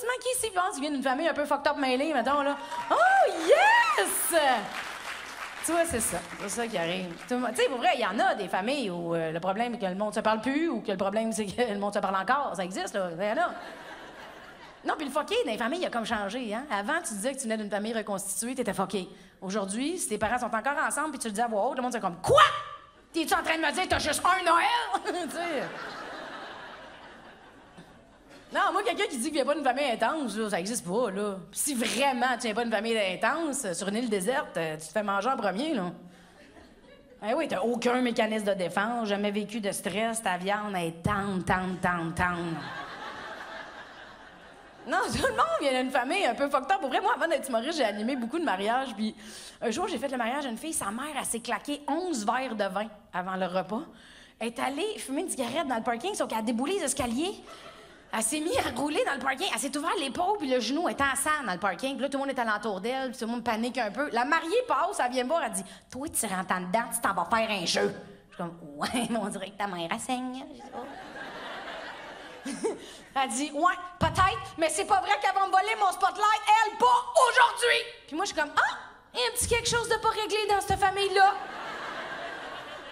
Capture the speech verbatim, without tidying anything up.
tu manques ici? Puis, tu viens d'une famille un peu fucked up mêlée, mettons, là. Oh, yes! Tu vois, c'est ça. C'est ça qui arrive. Tu sais, pour vrai, il y en a des familles où euh, le problème est que le monde se parle plus ou que le problème, c'est que le monde se parle encore. Ça existe, là. Il y en a. Non, puis le fucké dans les familles, il a comme changé, hein. Avant, tu disais que tu venais d'une famille reconstituée, t'étais fucké. Aujourd'hui, si tes parents sont encore ensemble puis tu le dis à voix haute, le monde c'est comme « Quoi? T'es-tu en train de me dire que t'as juste un Noël? » Tu sais. Non, moi, quelqu'un qui dit qu'il vient pas d'une famille intense, là, ça existe pas, là. Pis si vraiment tu viens pas d'une famille intense, sur une île déserte, tu te fais manger en premier, là. Eh oui, t'as aucun mécanisme de défense, jamais vécu de stress, ta viande est tendre, tendre, tendre, tendre. Non, tout le monde vient d'une famille un peu fucked up. Pour vrai, moi, avant d'être humoriste, j'ai animé beaucoup de mariages. Puis un jour, j'ai fait le mariage d'une fille. Sa mère, elle s'est claqué onze verres de vin avant le repas. Elle est allée fumer une cigarette dans le parking, sauf qu'elle a déboulé les escaliers. Elle s'est mise à rouler dans le parking. Elle s'est ouvert l'épaule, puis le genou était en sang dans le parking. Puis là, tout le monde est alentour d'elle, puis tout le monde panique un peu. La mariée passe, elle vient me voir, elle dit « Toi, tu rentres en dedans, tu t'en vas faire un jeu. » Je suis comme « Ouais, mais on dirait que ta mère, elle saigne. » Je sais pas. Elle dit « Ouais, peut-être, mais c'est pas vrai qu'elle va me voler mon spotlight, elle, pas aujourd'hui! » Puis moi, je suis comme « Ah, il y a un petit quelque chose de pas réglé dans cette famille-là. »